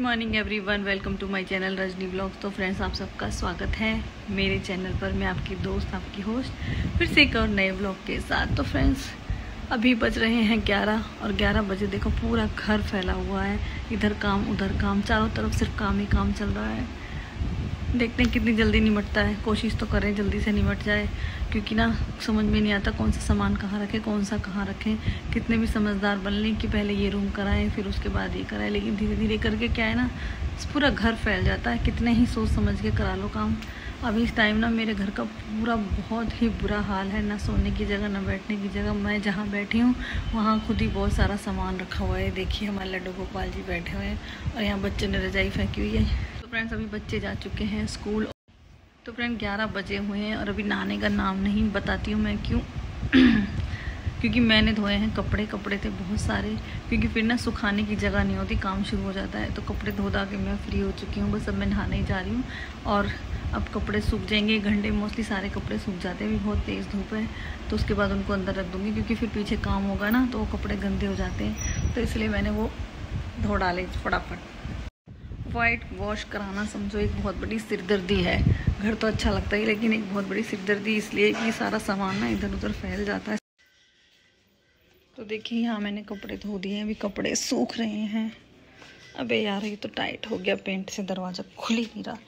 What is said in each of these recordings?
Morning everyone, welcome to my channel Rajni blogs. तो friends, आप सबका स्वागत है मेरे चैनल पर। मैं आपकी दोस्त, आपकी होस्ट, फिर से एक और नए ब्लॉग के साथ। तो फ्रेंड्स, अभी बज रहे हैं 11 और 11 बजे देखो पूरा घर फैला हुआ है। इधर काम उधर काम, चारों तरफ सिर्फ काम ही काम चल रहा है। देखते हैं कितनी जल्दी निमटता है। कोशिश तो करें जल्दी से निमट जाए, क्योंकि ना समझ में नहीं आता कौन सा सामान कहाँ रखें, कौन सा कहाँ रखें। कितने भी समझदार बन लें कि पहले ये रूम कराएं फिर उसके बाद ये कराएं, लेकिन धीरे धीरे करके क्या है ना, पूरा घर फैल जाता है। कितने ही सोच समझ के करा लो काम। अभी इस टाइम ना मेरे घर का पूरा बहुत ही बुरा हाल है, ना सोने की जगह ना बैठने की जगह। मैं जहाँ बैठी हूँ वहाँ खुद ही बहुत सारा सामान रखा हुआ है। देखिए हमारे लड्डू गोपाल जी बैठे हुए हैं और यहाँ बच्चे ने रजाई फेंकी हुई है। तो फ्रेंड्स, अभी बच्चे जा चुके हैं स्कूल। तो फ्रेंड 11 बजे हुए हैं और अभी नहाने का नाम नहीं। बताती हूँ मैं क्यों। क्योंकि मैंने धोए हैं कपड़े थे बहुत सारे, क्योंकि फिर ना सुखाने की जगह नहीं होती, काम शुरू हो जाता है। तो कपड़े धो धा के मैं फ्री हो चुकी हूँ, बस अब मैं नहाने ही जा रही हूँ। और अब कपड़े सूख जाएंगे, 1 घंटे मोस्टली सारे कपड़े सूख जाते हैं। भी बहुत तेज़ धूप है, तो उसके बाद उनको अंदर रख दूँगी, क्योंकि फिर पीछे काम होगा ना तो वो कपड़े गंदे हो जाते हैं। तो इसलिए मैंने वो धो डाले फटाफट। वाइट वॉश कराना समझो एक बहुत बड़ी सिरदर्दी है। घर तो अच्छा लगता है, लेकिन एक बहुत बड़ी सिरदर्दी इसलिए कि सारा सामान ना इधर उधर फैल जाता है। तो देखिए यहाँ मैंने कपड़े धो दिए हैं, अभी कपड़े सूख रहे हैं। अबे यार, ये तो टाइट हो गया पेंट से, दरवाज़ा खुल ही नहीं रहा।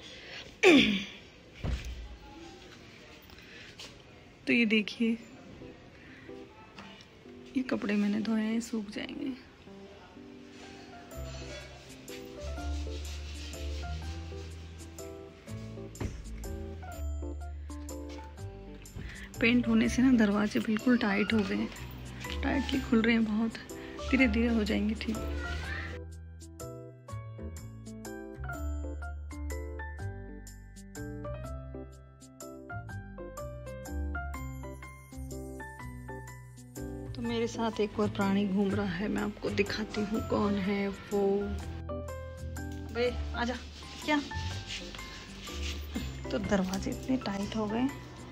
तो ये देखिए, ये कपड़े मैंने धोए हैं, सूख जाएंगे। पेंट होने से ना दरवाजे बिल्कुल टाइट हो गए, टाइटली खुल रहे हैं बहुत। धीरे धीरे हो जाएंगे ठीक। तो मेरे साथ एक और प्राणी घूम रहा है, मैं आपको दिखाती हूँ कौन है वो। बे आजा। क्या? तो दरवाजे इतने टाइट हो गए।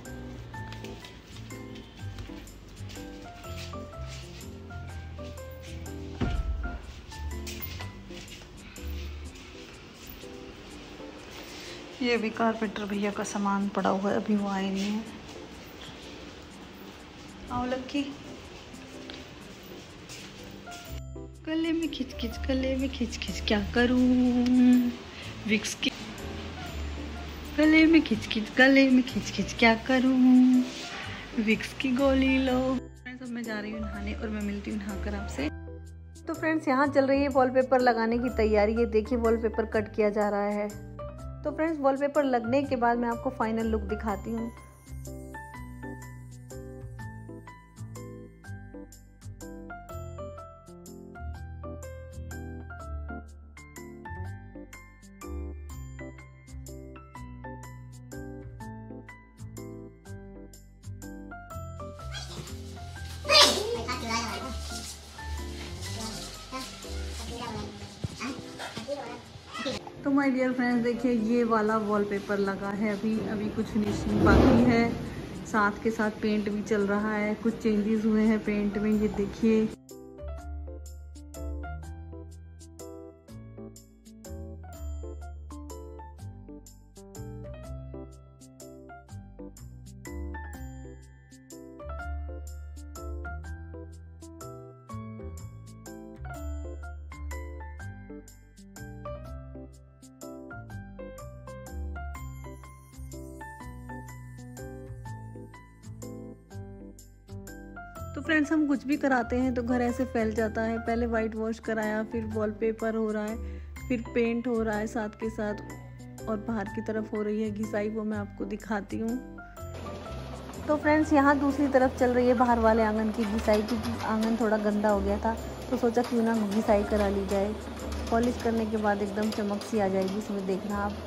ये भी कारपेंटर भैया का सामान पड़ा हुआ है, अभी वो आए नहीं है। आओ लक्की। गले में खिंच खिंच, गले में खिंच खिंच क्या करूं। विक्स की गले में खिंच खिंच, गले में खिंच खिंच क्या करूं। विक्स की गोली लो। फ्रेंड्स, अब मैं जा रही हूँ नहाने और मैं मिलती हूँ नहाकर आपसे। तो फ्रेंड्स, यहाँ चल रही है वॉलपेपर लगाने की तैयारी। ये देखिए वॉलपेपर कट किया जा रहा है। तो फ्रेंड्स, वॉलपेपर लगने के बाद मैं आपको फाइनल लुक दिखाती हूँ। तो माय डियर फ्रेंड्स, देखिए ये वाला वॉलपेपर लगा है। अभी कुछ फिनिशिंग बाकी है, साथ के साथ पेंट भी चल रहा है। कुछ चेंजेस हुए हैं पेंट में, ये देखिए। तो फ्रेंड्स, हम कुछ भी कराते हैं तो घर ऐसे फैल जाता है। पहले वाइट वॉश कराया, फिर वॉलपेपर हो रहा है, फिर पेंट हो रहा है साथ के साथ, और बाहर की तरफ हो रही है घिसाई, वो मैं आपको दिखाती हूँ। तो फ्रेंड्स, यहाँ दूसरी तरफ चल रही है बाहर वाले आंगन की घिसाई, क्योंकि आंगन थोड़ा गंदा हो गया था। तो सोचा क्यों ना घिसाई करा ली जाए। पॉलिश करने के बाद एकदम चमक सी आ जाएगी इसमें, देखना आप।